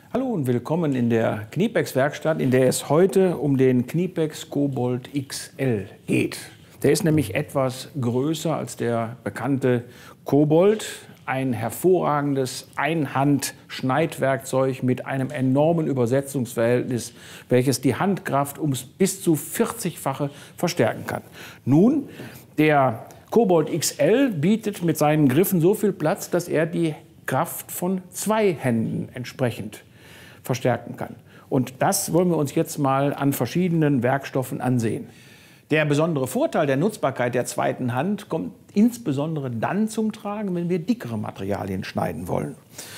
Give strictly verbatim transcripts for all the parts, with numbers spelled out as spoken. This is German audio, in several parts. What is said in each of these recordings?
Hallo und willkommen in der Knipex-Werkstatt, in der es heute um den Knipex Kobold X L geht. Der ist nämlich etwas größer als der bekannte Kobold. Ein hervorragendes Einhand-Schneidwerkzeug mit einem enormen Übersetzungsverhältnis, welches die Handkraft ums bis zu vierzigfache verstärken kann. Nun, der Kobold X L bietet mit seinen Griffen so viel Platz, dass er die Kraft von zwei Händen entsprechend verstärken kann. Und das wollen wir uns jetzt mal an verschiedenen Werkstoffen ansehen. Der besondere Vorteil der Nutzbarkeit der zweiten Hand kommt insbesondere dann zum Tragen, wenn wir dickere Materialien schneiden wollen.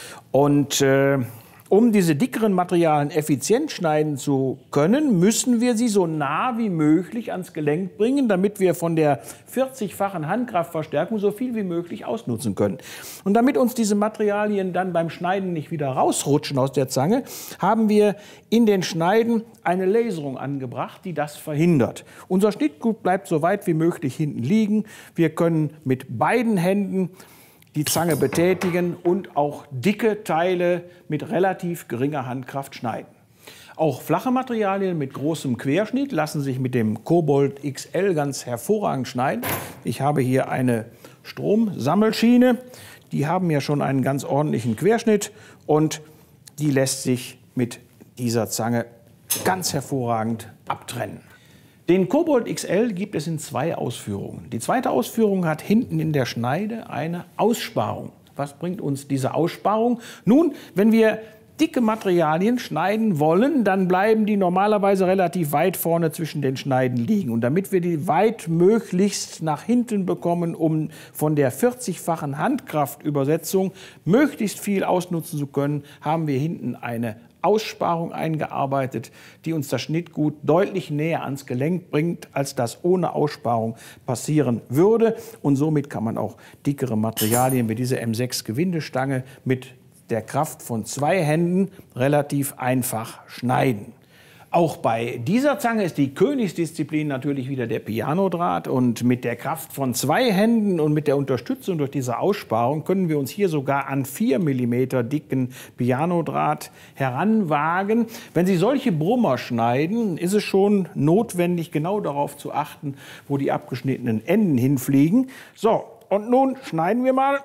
Und äh, um diese dickeren Materialien effizient schneiden zu können, müssen wir sie so nah wie möglich ans Gelenk bringen, damit wir von der vierzigfachen Handkraftverstärkung so viel wie möglich ausnutzen können. Und damit uns diese Materialien dann beim Schneiden nicht wieder rausrutschen aus der Zange, haben wir in den Schneiden eine Laserung angebracht, die das verhindert. Unser Schnittgut bleibt so weit wie möglich hinten liegen. Wir können mit beiden Händen die Zange betätigen und auch dicke Teile mit relativ geringer Handkraft schneiden. Auch flache Materialien mit großem Querschnitt lassen sich mit dem Kobold X L ganz hervorragend schneiden. Ich habe hier eine Stromsammelschiene, die haben ja schon einen ganz ordentlichen Querschnitt und die lässt sich mit dieser Zange ganz hervorragend abtrennen. Den Kobold X L gibt es in zwei Ausführungen. Die zweite Ausführung hat hinten in der Schneide eine Aussparung. Was bringt uns diese Aussparung? Nun, wenn wir dicke Materialien schneiden wollen, dann bleiben die normalerweise relativ weit vorne zwischen den Schneiden liegen. Und damit wir die weit möglichst nach hinten bekommen, um von der vierzigfachen Handkraftübersetzung möglichst viel ausnutzen zu können, haben wir hinten eine Aussparung eingearbeitet, die uns das Schnittgut deutlich näher ans Gelenk bringt, als das ohne Aussparung passieren würde. Und somit kann man auch dickere Materialien wie diese M sechs Gewindestange mit der Kraft von zwei Händen relativ einfach schneiden. Auch bei dieser Zange ist die Königsdisziplin natürlich wieder der Pianodraht. Und mit der Kraft von zwei Händen und mit der Unterstützung durch diese Aussparung können wir uns hier sogar an vier Millimeter dicken Pianodraht heranwagen. Wenn Sie solche Brummer schneiden, ist es schon notwendig, genau darauf zu achten, wo die abgeschnittenen Enden hinfliegen. So, und nun schneiden wir mal.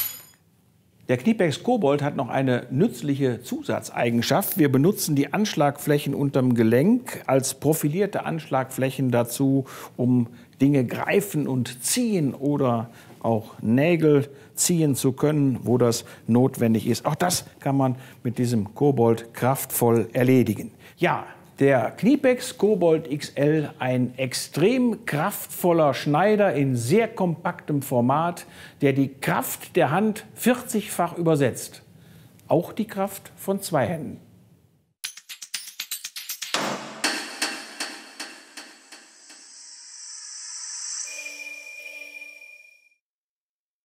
Der Knipex Kobold hat noch eine nützliche Zusatzeigenschaft. Wir benutzen die Anschlagflächen unterm Gelenk als profilierte Anschlagflächen dazu, um Dinge greifen und ziehen oder auch Nägel ziehen zu können, wo das notwendig ist. Auch das kann man mit diesem Kobold kraftvoll erledigen. Ja, der Knipex Kobold X L, ein extrem kraftvoller Schneider in sehr kompaktem Format, der die Kraft der Hand vierzigfach übersetzt. Auch die Kraft von zwei Händen.